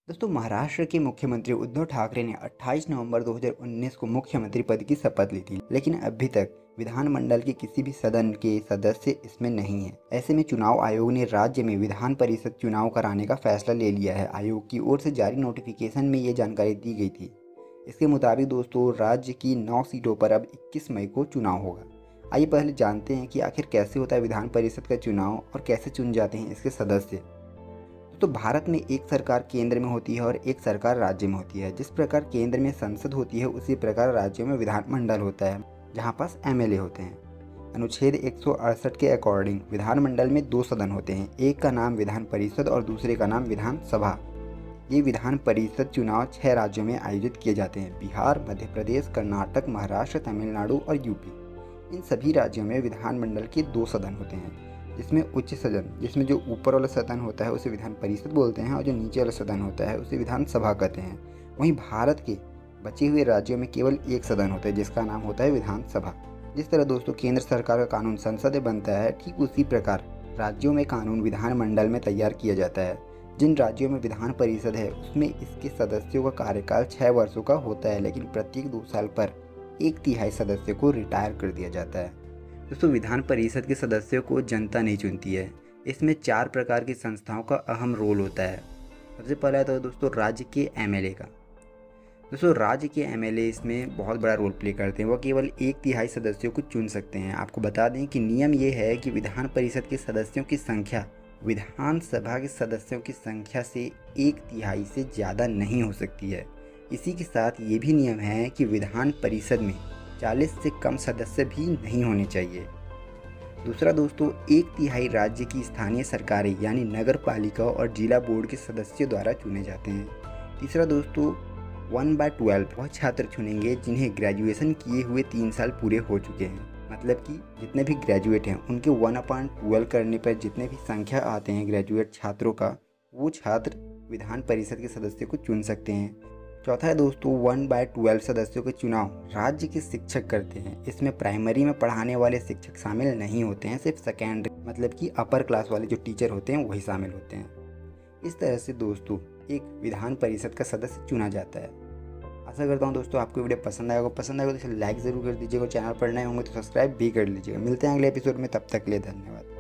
दोस्तों, महाराष्ट्र के मुख्यमंत्री उद्धव ठाकरे ने 28 नवंबर 2019 को मुख्यमंत्री पद की शपथ ली थी, लेकिन अभी तक विधानमंडल के किसी भी सदन के सदस्य इसमें नहीं है। ऐसे में चुनाव आयोग ने राज्य में विधान परिषद चुनाव कराने का फैसला ले लिया है। आयोग की ओर से जारी नोटिफिकेशन में ये जानकारी दी गई थी। इसके मुताबिक दोस्तों, राज्य की 9 सीटों पर अब 21 मई को चुनाव होगा। आइए पहले जानते हैं कि आखिर कैसे होता है विधान परिषद का चुनाव और कैसे चुन जाते हैं इसके सदस्य। तो भारत में एक सरकार केंद्र में होती है और एक सरकार राज्य में होती है। जिस प्रकार केंद्र में संसद होती है, उसी प्रकार राज्यों में विधानमंडल होता है, जहाँ पास एमएलए होते हैं। अनुच्छेद 168 के अकॉर्डिंग विधानमंडल में 2 सदन होते हैं। एक का नाम विधान परिषद और दूसरे का नाम विधानसभा। ये विधान परिषद चुनाव 6 राज्यों में आयोजित किए जाते हैं: बिहार, मध्य प्रदेश, कर्नाटक, महाराष्ट्र, तमिलनाडु और यूपी। इन सभी राज्यों में विधानमंडल के 2 सदन होते हैं, जिसमें उच्च सदन, जिसमें जो ऊपर वाला सदन होता है उसे विधान परिषद बोलते हैं, और जो नीचे वाला सदन होता है उसे विधानसभा कहते हैं। वहीं भारत के बचे हुए राज्यों में केवल एक सदन होता है, जिसका नाम होता है विधानसभा। जिस तरह दोस्तों केंद्र सरकार का कानून संसद में बनता है, ठीक उसी प्रकार राज्यों में कानून विधानमंडल में तैयार किया जाता है। जिन राज्यों में विधान परिषद है, उसमें इसके सदस्यों का कार्यकाल 6 वर्षों का होता है, लेकिन प्रत्येक 2 साल पर 1/3 सदस्य को रिटायर कर दिया जाता है। दोस्तों, विधान परिषद के सदस्यों को जनता नहीं चुनती है। इसमें 4 प्रकार की संस्थाओं का अहम रोल होता है। सबसे पहला तो दोस्तों राज्य के एमएलए का। दोस्तों, राज्य के एमएलए इसमें बहुत बड़ा रोल प्ले करते हैं। वह केवल 1/3 सदस्यों को चुन सकते हैं। आपको बता दें कि नियम ये है कि विधान परिषद के सदस्यों की संख्या विधानसभा के सदस्यों की संख्या से 1/3 से ज़्यादा नहीं हो सकती है। इसी के साथ ये भी नियम है कि विधान परिषद में 40 से कम सदस्य भी नहीं होने चाहिए। दूसरा दोस्तों, 1/3 राज्य की स्थानीय सरकारें यानी नगर पालिका और जिला बोर्ड के सदस्यों द्वारा चुने जाते हैं। तीसरा दोस्तों, 1/12 वह छात्र चुनेंगे जिन्हें ग्रेजुएशन किए हुए 3 साल पूरे हो चुके हैं। मतलब कि जितने भी ग्रेजुएट हैं, उनके 1/12 करने पर जितने भी संख्या आते हैं ग्रेजुएट छात्रों का, वो छात्र विधान परिषद के सदस्य को चुन सकते हैं। चौथा है दोस्तों, 1/12 सदस्यों के चुनाव राज्य के शिक्षक करते हैं। इसमें प्राइमरी में पढ़ाने वाले शिक्षक शामिल नहीं होते हैं, सिर्फ सेकेंडरी मतलब कि अपर क्लास वाले जो टीचर होते हैं वही शामिल होते हैं। इस तरह से दोस्तों एक विधान परिषद का सदस्य चुना जाता है। आशा करता हूँ दोस्तों आपको वीडियो पसंद आएगा। तो इसे लाइक ज़रूर कर दीजिएगा और चैनल पर नए होंगे तो सब्सक्राइब भी कर लीजिएगा। मिलते हैं अगले एपिसोड में, तब तक के लिए धन्यवाद।